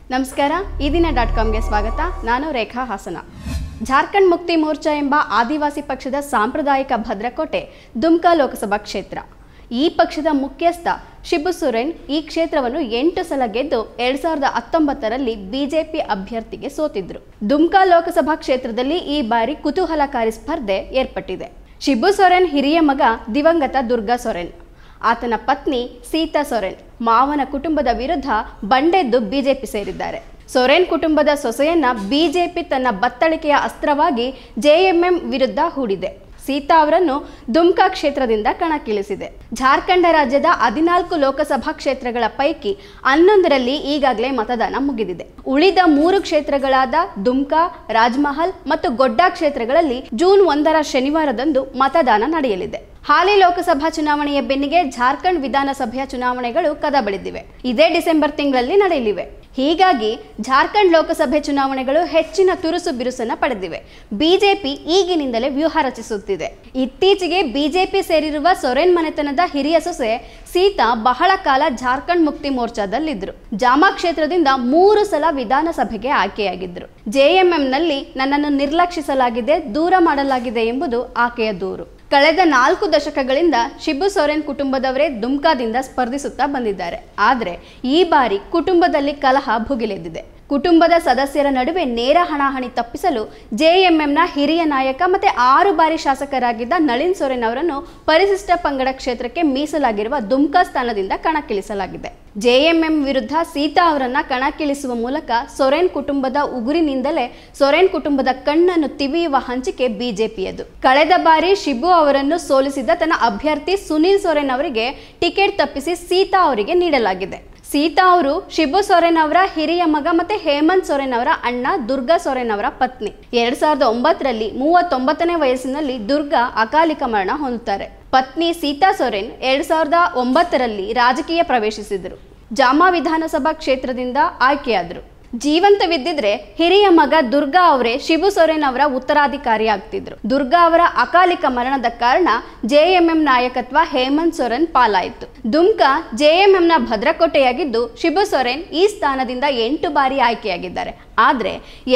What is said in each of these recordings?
ನಮಸ್ಕಾರ ಈದಿನ.comಗೆ ಸ್ವಾಗತ. ನಾನು ರೇಖಾ ಹಾಸನ. ಜಾರ್ಖಂಡ್ ಮುಕ್ತಿ ಮೋರ್ಚಾ ಎಂಬ ಆದಿವಾಸಿ ಪಕ್ಷದ ಸಾಂಪ್ರದಾಯಿಕ ಭದ್ರಕೋಟೆ ದುಮ್ಕಾ ಲೋಕಸಭಾ ಕ್ಷೇತ್ರ. ಈ ಪಕ್ಷದ ಮುಖ್ಯಸ್ಥ ಶಿಬು ಸೊರೇನ್ ಈ ಕ್ಷೇತ್ರವನ್ನು 8 ಸಲ ಗೆದ್ದು 2019ರಲ್ಲಿ ಬಿಜೆಪಿ ಅಭ್ಯರ್ಥಿಗೆ ಸೋತಿದ್ರು. ದುಮ್ಕಾ ಲೋಕಸಭಾ ಕ್ಷೇತ್ರದಲ್ಲಿ ಈ ಬಾರಿ ಕುತೂಹಲಕಾರಿ ಸ್ಪರ್ಧೆ ಏರ್ಪಟ್ಟಿದೆ. ಶಿಬು ಸೊರೇನ್ ಹಿರಿಯ ಮಗ ದಿವಂಗತ ದುರ್ಗಾ ಸೊರೇನ್, ಆತನ ಪತ್ನಿ ಸೀತಾ ಸೊರೇನ್ ಮಾವನ ಕುಟುಂಬದ ವಿರುದ್ಧ ಬಂಡೆದ್ದು ಬಿಜೆಪಿ ಸೇರಿದ್ದಾರೆ. ಸೊರೇನ್ ಕುಟುಂಬದ ಸೊಸೆಯನ್ನ ಬಿಜೆಪಿ ತನ್ನ ಬತ್ತಳಿಕೆಯ ಅಸ್ತ್ರವಾಗಿ ಜೆಎಂಎಂ ವಿರುದ್ಧ ಹೂಡಿದೆ. ಸೀತಾ ಅವರನ್ನು ದುಮ್ಕಾ ಕ್ಷೇತ್ರದಿಂದ ಕಣಕ್ಕಿಳಿಸಿದೆ. ಜಾರ್ಖಂಡ್ ರಾಜ್ಯದ 14 ಲೋಕಸಭಾ ಕ್ಷೇತ್ರಗಳ ಪೈಕಿ 11ರಲ್ಲಿ ಈಗಾಗಲೇ ಮತದಾನ ಮುಗಿದಿದೆ. ಉಳಿದ 3 ಕ್ಷೇತ್ರಗಳಾದ ದುಮ್ಕಾ, ರಾಜ್ಮಹಲ್ ಮತ್ತು ಗೊಡ್ಡಾ ಕ್ಷೇತ್ರಗಳಲ್ಲಿ ಜೂನ್ 1ರ ಶನಿವಾರದಂದು ಮತದಾನ ನಡೆಯಲಿದೆ. ಹಾಲಿ ಲೋಕಸಭಾ ಚುನಾವಣೆಯ ಬೆನ್ನಿಗೆ ಜಾರ್ಖಂಡ್ ವಿಧಾನಸಭೆಯ ಚುನಾವಣೆಗಳು ಕದ ಬಳಿದಿವೆ. ಇದೇ ಡಿಸೆಂಬರ್ ತಿಂಗಳಲ್ಲಿ ನಡೆಯಲಿವೆ. ಹೀಗಾಗಿ ಜಾರ್ಖಂಡ್ ಲೋಕಸಭೆ ಚುನಾವಣೆಗಳು ಹೆಚ್ಚಿನ ತುರುಸು ಬಿರುಸನ್ನು ಪಡೆದಿವೆ. ಬಿಜೆಪಿ ಈಗಿನಿಂದಲೇ ವ್ಯೂಹ ರಚಿಸುತ್ತಿದೆ. ಇತ್ತೀಚೆಗೆ ಬಿಜೆಪಿ ಸೇರಿರುವ ಸೊರೇನ್ ಮನೆತನದ ಹಿರಿಯ ಸೊಸೆ ಸೀತಾ ಬಹಳ ಕಾಲ ಜಾರ್ಖಂಡ್ ಮುಕ್ತಿ ಮೋರ್ಚಾದಲ್ಲಿದ್ದರು. ಜಾಮಾ ಕ್ಷೇತ್ರದಿಂದ 3 ಸಲ ವಿಧಾನಸಭೆಗೆ ಆಯ್ಕೆಯಾಗಿದ್ದರು. ಜೆಎಂಎಂನಲ್ಲಿ ನನ್ನನ್ನು ನಿರ್ಲಕ್ಷಿಸಲಾಗಿದೆ, ದೂರ ಮಾಡಲಾಗಿದೆ ಎಂಬುದು ಆಕೆಯ ದೂರು. ಕಳೆದ 4 ದಶಕಗಳಿಂದ ಶಿಬು ಸೊರೇನ್ ಕುಟುಂಬದವರೇ ದುಮ್ಕಾದಿಂದ ಸ್ಪರ್ಧಿಸುತ್ತಾ ಬಂದಿದ್ದಾರೆ. ಆದರೆ ಈ ಬಾರಿ ಕುಟುಂಬದಲ್ಲಿ ಕಲಹ ಭುಗಿಲೆದ್ದಿದೆ. ಕುಟುಂಬದ ಸದಸ್ಯರ ನಡುವೆ ನೇರ ಹಣಾಹಣಿ ತಪ್ಪಿಸಲು ಜೆಎಂಎಂನ ಹಿರಿಯ ನಾಯಕ ಮತ್ತೆ 6 ಬಾರಿ ಶಾಸಕರಾಗಿದ್ದ ನಳಿನ್ ಸೊರೇನ್ ಅವರನ್ನು ಪರಿಶಿಷ್ಟ ಪಂಗಡ ಕ್ಷೇತ್ರಕ್ಕೆ ಮೀಸಲಾಗಿರುವ ದುಮ್ಕಾ ಸ್ಥಾನದಿಂದ ಕಣಕ್ಕಿಳಿಸಲಾಗಿದೆ. ಜೆಎಂಎಂ ವಿರುದ್ಧ ಸೀತಾ ಅವರನ್ನ ಕಣಕ್ಕಿಳಿಸುವ ಮೂಲಕ ಸೊರೇನ್ ಕುಟುಂಬದ ಉಗುರಿನಿಂದಲೇ ಸೊರೇನ್ ಕುಟುಂಬದ ಕಣ್ಣನ್ನು ತಿವಿಯುವ ಹಂಚಿಕೆ ಬಿಜೆಪಿಯದು. ಕಳೆದ ಬಾರಿ ಶಿಬು ಅವರನ್ನು ಸೋಲಿಸಿದ ತನ್ನ ಅಭ್ಯರ್ಥಿ ಸುನೀಲ್ ಸೊರೇನ್ ಅವರಿಗೆ ಟಿಕೆಟ್ ತಪ್ಪಿಸಿ ಸೀತಾ ಅವರಿಗೆ ನೀಡಲಾಗಿದೆ. ಸೀತಾ ಅವರು ಶಿಬು ಸೊರೇನ್ ಅವರ ಹಿರಿಯ ಮಗ ಮತ್ತೆ ಹೇಮಂತ್ ಸೊರೇನ್ ಅವರ ಅಣ್ಣ ದುರ್ಗಾ ಸೊರೇನ್ ಅವರ ಪತ್ನಿ. 2009ರಲ್ಲಿ 39ನೇ ವಯಸ್ಸಿನಲ್ಲಿ ದುರ್ಗಾ ಅಕಾಲಿಕ ಮರಣ ಹೊಂದುತ್ತಾರೆ. ಪತ್ನಿ ಸೀತಾ ಸೊರೇನ್ 2009ರಲ್ಲಿ ರಾಜಕೀಯ ಪ್ರವೇಶಿಸಿದರು. ಜಾಮಾ ವಿಧಾನಸಭಾ ಕ್ಷೇತ್ರದಿಂದ ಆಯ್ಕೆಯಾದರು. ಜೀವಂತವಿದ್ದಿದ್ರೆ ಹಿರಿಯ ಮಗ ದುರ್ಗಾ ಅವರೇ ಶಿಬು ಸೊರೇನ್ ಅವರ ಉತ್ತರಾಧಿಕಾರಿ ಆಗ್ತಿದ್ರು. ದುರ್ಗಾ ಅವರ ಅಕಾಲಿಕ ಮರಣದ ಕಾರಣ ಜೆಎಂಎಂ ನಾಯಕತ್ವ ಹೇಮಂತ್ ಸೊರೇನ್ ಪಾಲಾಯಿತು. ದುಮ್ಕಾ ಜೆಎಂಎಂನ ಭದ್ರಕೋಟೆಯಾಗಿದ್ದು ಶಿಬು ಸೊರೇನ್ ಈ ಸ್ಥಾನದಿಂದ 8 ಬಾರಿ ಆಯ್ಕೆಯಾಗಿದ್ದಾರೆ. ಆದರೆ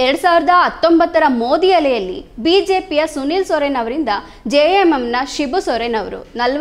2019ರ ಮೋದಿ ಅಲೆಯಲ್ಲಿ ಬಿಜೆಪಿಯ ಸುನೀಲ್ ಸೊರೇನ್ ಅವರಿಂದ ಜೆಎಂಎಂನ ಶಿಬು ಸೊರೇನ್ ಅವರು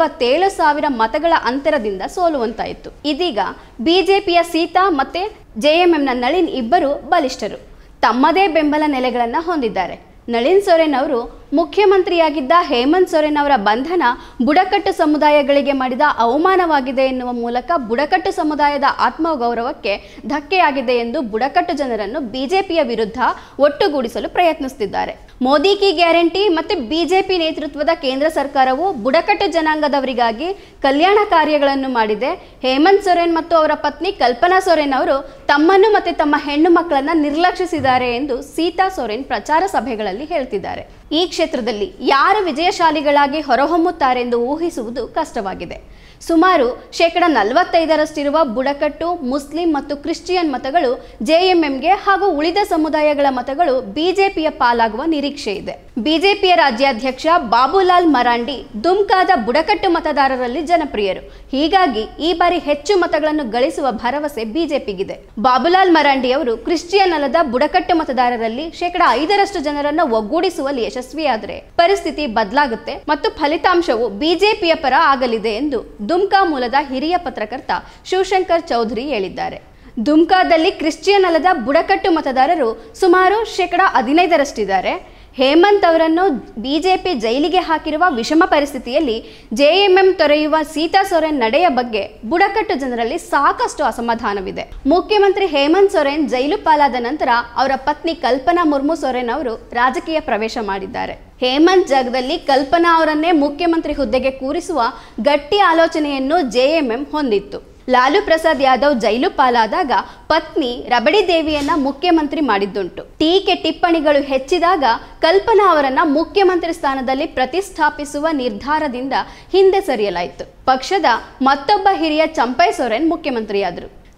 47,000 ಮತಗಳ ಅಂತರದಿಂದ ಸೋಲುವಂತಾಯಿತು. ಇದೀಗ ಬಿಜೆಪಿಯ ಸೀತಾ ಮತ್ತೆ ಜೆಎಂಎಂನ ನಳಿನ್ ಇಬ್ಬರು ಬಲಿಷ್ಠರು. ತಮ್ಮದೇ ಬೆಂಬಲ ನೆಲೆಗಳನ್ನು ಹೊಂದಿದ್ದಾರೆ. ನಳಿನ್ ಸೊರೇನ್ ಅವರು ಮುಖ್ಯಮಂತ್ರಿಯಾಗಿದ್ದ ಹೇಮಂತ್ ಸೊರೇನ್ ಅವರ ಬಂಧನ ಬುಡಕಟ್ಟು ಸಮುದಾಯಗಳಿಗೆ ಮಾಡಿದ ಅವಮಾನವಾಗಿದೆ ಎನ್ನುವ ಮೂಲಕ ಬುಡಕಟ್ಟು ಸಮುದಾಯದ ಆತ್ಮಗೌರವಕ್ಕೆ ಧಕ್ಕೆಯಾಗಿದೆ ಎಂದು ಬುಡಕಟ್ಟು ಜನರನ್ನು ಬಿಜೆಪಿಯ ವಿರುದ್ಧ ಒಟ್ಟುಗೂಡಿಸಲು ಪ್ರಯತ್ನಿಸುತ್ತಿದ್ದಾರೆ. ಮೋದಿ ಕಿ ಗ್ಯಾರಂಟಿ ಮತ್ತು ಬಿಜೆಪಿ ನೇತೃತ್ವದ ಕೇಂದ್ರ ಸರ್ಕಾರವು ಬುಡಕಟ್ಟು ಜನಾಂಗದವರಿಗಾಗಿ ಕಲ್ಯಾಣ ಕಾರ್ಯಗಳನ್ನು ಮಾಡಿದೆ. ಹೇಮಂತ್ ಸೊರೇನ್ ಮತ್ತು ಅವರ ಪತ್ನಿ ಕಲ್ಪನಾ ಸೊರೇನ್ ಅವರು ತಮ್ಮನ್ನು ಮತ್ತು ತಮ್ಮ ಹೆಣ್ಣು ಮಕ್ಕಳನ್ನ ನಿರ್ಲಕ್ಷಿಸಿದ್ದಾರೆ ಎಂದು ಸೀತಾ ಸೊರೇನ್ ಪ್ರಚಾರ ಸಭೆಗಳಲ್ಲಿ ಹೇಳ್ತಿದ್ದಾರೆ. ಈ ಕ್ಷೇತ್ರದಲ್ಲಿ ಯಾರು ವಿಜಯಶಾಲಿಗಳಾಗಿ ಹೊರಹೊಮ್ಮುತ್ತಾರೆಂದು ಊಹಿಸುವುದು ಕಷ್ಟವಾಗಿದೆ. ಸುಮಾರು 45%ರಷ್ಟಿರುವ ಬುಡಕಟ್ಟು, ಮುಸ್ಲಿಂ ಮತ್ತು ಕ್ರಿಶ್ಚಿಯನ್ ಮತಗಳು ಜೆಎಂಎಂಗೆ ಹಾಗೂ ಉಳಿದ ಸಮುದಾಯಗಳ ಮತಗಳು ಬಿಜೆಪಿಯ ಪಾಲಾಗುವ ನಿರೀಕ್ಷೆ ಇದೆ. ಬಿಜೆಪಿಯ ರಾಜ್ಯಾಧ್ಯಕ್ಷ ಬಾಬುಲಾಲ್ ಮರಾಂಡಿ ದುಮ್ಕಾದ ಬುಡಕಟ್ಟು ಮತದಾರರಲ್ಲಿ ಜನಪ್ರಿಯರು. ಹೀಗಾಗಿ ಈ ಬಾರಿ ಹೆಚ್ಚು ಮತಗಳನ್ನು ಗಳಿಸುವ ಭರವಸೆ ಬಿಜೆಪಿಗಿದೆ. ಬಾಬುಲಾಲ್ ಮರಾಂಡಿ ಅವರು ಕ್ರಿಶ್ಚಿಯನ್ ಅಲ್ಲದ ಬುಡಕಟ್ಟು ಮತದಾರರಲ್ಲಿ 5% ಜನರನ್ನು ಒಗ್ಗೂಡಿಸುವಲ್ಲಿ ಯಶಸ್ವಿಯಾದರೆ ಪರಿಸ್ಥಿತಿ ಬದಲಾಗುತ್ತೆ ಮತ್ತು ಫಲಿತಾಂಶವು ಬಿಜೆಪಿಯ ಪರ ಆಗಲಿದೆ ಎಂದು ದುಮ್ಕಾ ಮೂಲದ ಹಿರಿಯ ಪತ್ರಕರ್ತ ಶಿವಶಂಕರ್ ಚೌಧರಿ ಹೇಳಿದ್ದಾರೆ. ದುಮ್ಕಾದಲ್ಲಿ ಕ್ರಿಶ್ಚಿಯನ್ ಅಲ್ಲದ ಬುಡಕಟ್ಟು ಮತದಾರರು ಸುಮಾರು 15%ರಷ್ಟಿದ್ದಾರೆ. ಹೇಮಂತ್ ಅವರನ್ನು ಬಿಜೆಪಿ ಜೈಲಿಗೆ ಹಾಕಿರುವ ವಿಷಮ ಪರಿಸ್ಥಿತಿಯಲ್ಲಿ ಜೆಎಂಎಂ ತೊರೆಯುವ ಸೀತಾ ಸೊರೇನ್ ನಡೆಯ ಬಗ್ಗೆ ಬುಡಕಟ್ಟು ಜನರಲ್ಲಿ ಸಾಕಷ್ಟು ಅಸಮಾಧಾನವಿದೆ. ಮುಖ್ಯಮಂತ್ರಿ ಹೇಮಂತ್ ಸೊರೇನ್ ಜೈಲು ಪಾಲಾದ ನಂತರ ಅವರ ಪತ್ನಿ ಕಲ್ಪನಾ ಮುರ್ಮು ಸೊರೇನ್ ಅವರು ರಾಜಕೀಯ ಪ್ರವೇಶ ಮಾಡಿದ್ದಾರೆ. ಹೇಮಂತ್ ಜಾಗದಲ್ಲಿ ಕಲ್ಪನಾ ಅವರನ್ನೇ ಮುಖ್ಯಮಂತ್ರಿ ಹುದ್ದೆಗೆ ಕೂರಿಸುವ ಗಟ್ಟಿ ಆಲೋಚನೆಯನ್ನು ಜೆಎಂಎಂ ಹೊಂದಿತ್ತು. ಲಾಲು ಪ್ರಸಾದ್ ಯಾದವ್ ಜೈಲು ಪಾಲಾದಾಗ ಪತ್ನಿ ರಬಡಿ ದೇವಿಯನ್ನ ಮುಖ್ಯಮಂತ್ರಿ ಮಾಡಿದ್ದುಂಟು. ಟೀಕೆ ಟಿಪ್ಪಣಿಗಳು ಹೆಚ್ಚಿದಾಗ ಕಲ್ಪನಾ ಅವರನ್ನ ಮುಖ್ಯಮಂತ್ರಿ ಸ್ಥಾನದಲ್ಲಿ ಪ್ರತಿಷ್ಠಾಪಿಸುವ ನಿರ್ಧಾರದಿಂದ ಹಿಂದೆ ಸರಿಯಲಾಯಿತು. ಪಕ್ಷದ ಮತ್ತೊಬ್ಬ ಹಿರಿಯ ಚಂಪೈ ಸೊರೇನ್ ಮುಖ್ಯಮಂತ್ರಿಯಾದರು.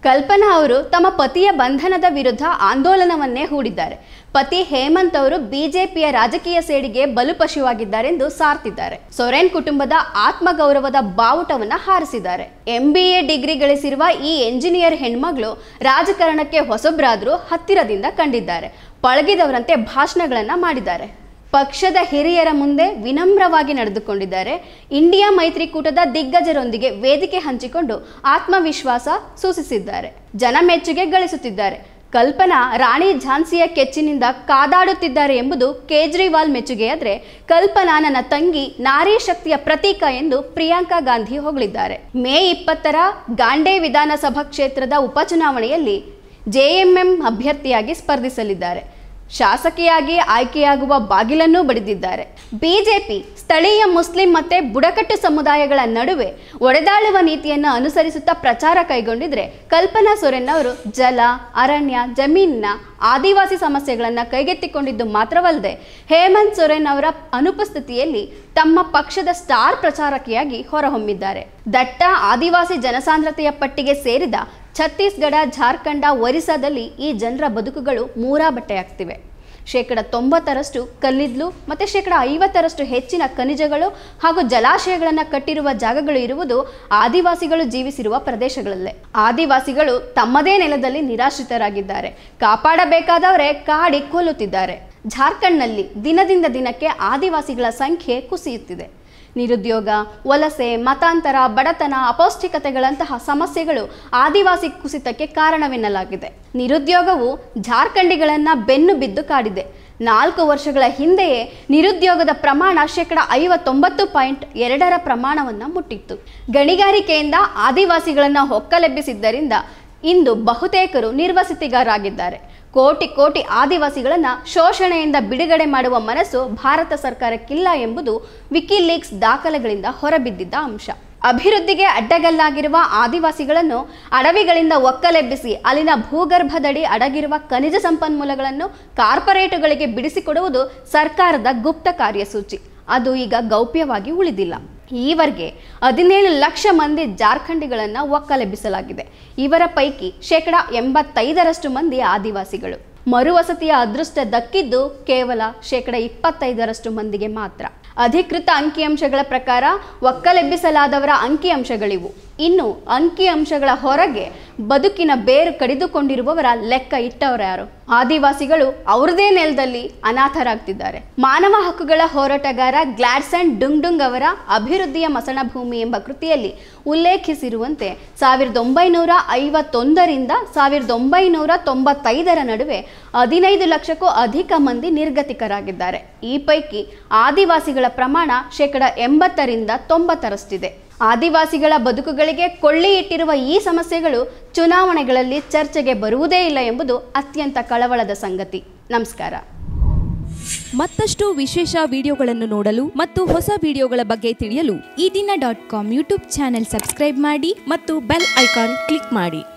ಕಲ್ಪನಾ ಅವರು ತಮ್ಮ ಪತಿಯ ಬಂಧನದ ವಿರುದ್ಧ ಆಂದೋಲನವನ್ನೇ ಹೂಡಿದ್ದಾರೆ. ಪತಿ ಹೇಮಂತ್ ಅವರು ಬಿಜೆಪಿಯ ರಾಜಕೀಯ ಸೇಡಿಗೆ ಬಲುಪಶುವಾಗಿದ್ದಾರೆಂದು ಸಾರ್ತಿದ್ದಾರೆ. ಸೊರೇನ್ ಕುಟುಂಬದ ಆತ್ಮಗೌರವದ ಬಾವುಟವನ್ನ ಹಾರಿಸಿದ್ದಾರೆ. MBA ಡಿಗ್ರಿ ಗಳಿಸಿರುವ ಈ ಎಂಜಿನಿಯರ್ ಹೆಣ್ಮಗಳು ರಾಜಕಾರಣಕ್ಕೆ ಹೊಸಬ್ರಾದ್ರೂ ಹತ್ತಿರದಿಂದ ಕಂಡಿದ್ದಾರೆ. ಪಳಗಿದವರಂತೆ ಭಾಷಣಗಳನ್ನ ಮಾಡಿದ್ದಾರೆ. ಪಕ್ಷದ ಹಿರಿಯರ ಮುಂದೆ ವಿನಮ್ರವಾಗಿ ನಡೆದುಕೊಂಡಿದ್ದಾರೆ. ಇಂಡಿಯಾ ಮೈತ್ರಿಕೂಟದ ದಿಗ್ಗಜರೊಂದಿಗೆ ವೇದಿಕೆ ಹಂಚಿಕೊಂಡು ಆತ್ಮವಿಶ್ವಾಸ ಸೂಚಿಸಿದ್ದಾರೆ. ಜನ ಮೆಚ್ಚುಗೆ ಗಳಿಸುತ್ತಿದ್ದಾರೆ. ಕಲ್ಪನಾ ರಾಣಿ ಝಾನ್ಸಿಯ ಕೆಚ್ಚಿನಿಂದ ಕಾದಾಡುತ್ತಿದ್ದಾರೆ ಎಂಬುದು ಕೇಜ್ರಿವಾಲ್ ಮೆಚ್ಚುಗೆಯಾದರೆ, ಕಲ್ಪನಾ ನನ್ನ ತಂಗಿ ನಾರಿ ಶಕ್ತಿಯ ಪ್ರತೀಕ ಎಂದು ಪ್ರಿಯಾಂಕಾ ಗಾಂಧಿ ಹೊಗಳಿದ್ದಾರೆ. ಮೇ 20ರ ಗಾಂಡೆ ವಿಧಾನಸಭಾ ಕ್ಷೇತ್ರದ ಉಪಚುನಾವಣೆಯಲ್ಲಿ JMM ಅಭ್ಯರ್ಥಿಯಾಗಿ ಸ್ಪರ್ಧಿಸಲಿದ್ದಾರೆ. ಶಾಸಕಿಯಾಗಿ ಆಯ್ಕೆಯಾಗುವ ಬಾಗಿಲನ್ನೂ ಬಡಿದಿದ್ದಾರೆ. ಬಿಜೆಪಿ ಸ್ಥಳೀಯ ಮುಸ್ಲಿಂ ಮತ್ತು ಬುಡಕಟ್ಟು ಸಮುದಾಯಗಳ ನಡುವೆ ಒಡೆದಾಳುವ ನೀತಿಯನ್ನು ಅನುಸರಿಸುತ್ತಾ ಪ್ರಚಾರ ಕೈಗೊಂಡಿದ್ರೆ, ಕಲ್ಪನಾ ಸೊರೇನ್ ಅವರು ಜಲ, ಅರಣ್ಯ, ಜಮೀನಿನ ಆದಿವಾಸಿ ಸಮಸ್ಯೆಗಳನ್ನು ಕೈಗೆತ್ತಿಕೊಂಡಿದ್ದು ಮಾತ್ರವಲ್ಲದೆ, ಹೇಮಂತ್ ಸೊರೇನ್ ಅವರ ಅನುಪಸ್ಥಿತಿಯಲ್ಲಿ ತಮ್ಮ ಪಕ್ಷದ ಸ್ಟಾರ್ ಪ್ರಚಾರಕಿಯಾಗಿ ಹೊರಹೊಮ್ಮಿದ್ದಾರೆ. ದಟ್ಟ ಆದಿವಾಸಿ ಜನಸಾಂದ್ರತೆಯ ಪಟ್ಟಿಗೆ ಸೇರಿದ ಛತ್ತೀಸ್ಗಢ, ಜಾರ್ಖಂಡ, ಒರಿಸ್ಸಾದಲ್ಲಿ ಈ ಜನರ ಬದುಕುಗಳು ಮೂರಾಬಟ್ಟೆಯಾಗ್ತಿವೆ. 90% ಕಲ್ಲಿದ್ದಲು ಮತ್ತು 50% ಹೆಚ್ಚಿನ ಖನಿಜಗಳು ಹಾಗೂ ಜಲಾಶಯಗಳನ್ನು ಕಟ್ಟಿರುವ ಜಾಗಗಳು ಇರುವುದು ಆದಿವಾಸಿಗಳು ಜೀವಿಸಿರುವ ಪ್ರದೇಶಗಳಲ್ಲೇ. ಆದಿವಾಸಿಗಳು ತಮ್ಮದೇ ನೆಲದಲ್ಲಿ ನಿರಾಶ್ರಿತರಾಗಿದ್ದಾರೆ. ಕಾಪಾಡಬೇಕಾದವರೇ ಕಾಡಿ ಕೊಲ್ಲುತ್ತಿದ್ದಾರೆ. ಜಾರ್ಖಂಡ್ನಲ್ಲಿ ದಿನದಿಂದ ದಿನಕ್ಕೆ ಆದಿವಾಸಿಗಳ ಸಂಖ್ಯೆ ಕುಸಿಯುತ್ತಿದೆ. ನಿರುದ್ಯೋಗ, ವಲಸೆ, ಮತಾಂತರ, ಬಡತನ, ಅಪೌಷ್ಟಿಕತೆಗಳಂತಹ ಸಮಸ್ಯೆಗಳು ಆದಿವಾಸಿ ಕುಸಿತಕ್ಕೆ ಕಾರಣವೆನ್ನಲಾಗಿದೆ. ನಿರುದ್ಯೋಗವು ಜಾರ್ಖಂಡಿಗಳನ್ನು ಬೆನ್ನು ಬಿದ್ದು ಕಾಡಿದೆ. 4 ವರ್ಷಗಳ ಹಿಂದೆಯೇ ನಿರುದ್ಯೋಗದ ಪ್ರಮಾಣ 59.2% ಪ್ರಮಾಣವನ್ನು ಮುಟ್ಟಿತ್ತು. ಗಣಿಗಾರಿಕೆಯಿಂದ ಆದಿವಾಸಿಗಳನ್ನು ಹೊಕ್ಕಲೆಬ್ಬಿಸಿದ್ದರಿಂದ ಇಂದು ಬಹುತೇಕರು ನಿರ್ವಸತಿಗಾರಾಗಿದ್ದಾರೆ. ಕೋಟಿ ಆದಿವಾಸಿಗಳನ್ನು ಶೋಷಣೆಯಿಂದ ಬಿಡುಗಡೆ ಮಾಡುವ ಮನಸ್ಸು ಭಾರತ ಸರ್ಕಾರಕ್ಕಿಲ್ಲ ಎಂಬುದು ವಿಕಿಲೀಕ್ಸ್ ದಾಖಲೆಗಳಿಂದ ಹೊರಬಿದ್ದಿದ್ದ ಅಂಶ. ಅಭಿವೃದ್ಧಿಗೆ ಅಡ್ಡಗಲ್ಲಾಗಿರುವ ಆದಿವಾಸಿಗಳನ್ನು ಅಡವಿಗಳಿಂದ ಒಕ್ಕಲೆಬ್ಬಿಸಿ ಅಲ್ಲಿನ ಭೂಗರ್ಭದಡಿ ಅಡಗಿರುವ ಖನಿಜ ಸಂಪನ್ಮೂಲಗಳನ್ನು ಕಾರ್ಪೊರೇಟುಗಳಿಗೆ ಬಿಡಿಸಿಕೊಡುವುದು ಸರ್ಕಾರದ ಗುಪ್ತ ಕಾರ್ಯಸೂಚಿ. ಅದು ಈಗ ಗೌಪ್ಯವಾಗಿ ಉಳಿದಿಲ್ಲ. ಈವರೆಗೆ 17 ಲಕ್ಷ ಮಂದಿ ಜಾರ್ಖಂಡಿಗಳನ್ನು ಒಕ್ಕಲೆಬ್ಬಿಸಲಾಗಿದೆ. ಇವರ ಪೈಕಿ 85% ಮಂದಿ ಆದಿವಾಸಿಗಳು. ಮರುವಸತಿಯ ಅದೃಷ್ಟ ದಕ್ಕಿದ್ದು ಕೇವಲ 25% ಮಂದಿಗೆ ಮಾತ್ರ. ಅಧಿಕೃತ ಅಂಕಿಅಂಶಗಳ ಪ್ರಕಾರ ಒಕ್ಕಲೆಬ್ಬಿಸಲಾದವರ ಅಂಕಿಅಂಶಗಳಿವು. ಇನ್ನು ಅಂಕಿಅಂಶಗಳ ಹೊರಗೆ ಬದುಕಿನ ಬೇರು ಕಡಿದುಕೊಂಡಿರುವವರ ಲೆಕ್ಕ ಇಟ್ಟವರ್ಯಾರು? ಆದಿವಾಸಿಗಳು ಅವ್ರದೇ ನೆಲದಲ್ಲಿ ಅನಾಥರಾಗ್ತಿದ್ದಾರೆ. ಮಾನವ ಹಕ್ಕುಗಳ ಹೋರಾಟಗಾರ ಗ್ಲಾಡ್ಸನ್ ಡುಂಗ್ ಅವರ ಅಭಿವೃದ್ಧಿಯ ಮಸಣಭೂಮಿ ಎಂಬ ಕೃತಿಯಲ್ಲಿ ಉಲ್ಲೇಖಿಸಿರುವಂತೆ 1951ರಿಂದ 1995ರ ನಡುವೆ 15 ಲಕ್ಷಕ್ಕೂ ಅಧಿಕ ಮಂದಿ ನಿರ್ಗತಿಕರಾಗಿದ್ದಾರೆ. ಈ ಪೈಕಿ ಆದಿವಾಸಿಗಳ ಪ್ರಮಾಣ 80ರಿಂದ 90ರಷ್ಟಿದೆ. ಆದಿವಾಸಿಗಳ ಬದುಕುಗಳಿಗೆ ಕೊಳ್ಳಿ ಇಟ್ಟಿರುವ ಈ ಸಮಸ್ಯೆಗಳು ಚುನಾವಣೆಗಳಲ್ಲಿ ಚರ್ಚೆಗೆ ಬರುವುದೇ ಇಲ್ಲ ಎಂಬುದು ಅತ್ಯಂತ ಕಳವಳದ ಸಂಗತಿ. ನಮಸ್ಕಾರ. ಮತ್ತಷ್ಟು ವಿಶೇಷ ವಿಡಿಯೋಗಳನ್ನು ನೋಡಲು ಮತ್ತು ಹೊಸ ವಿಡಿಯೋಗಳ ಬಗ್ಗೆ ತಿಳಿಯಲು eDina.com ಯೂಟ್ಯೂಬ್ ಚಾನೆಲ್ ಸಬ್ಸ್ಕ್ರೈಬ್ ಮಾಡಿ ಮತ್ತು ಬೆಲ್ ಐಕಾನ್ ಕ್ಲಿಕ್ ಮಾಡಿ.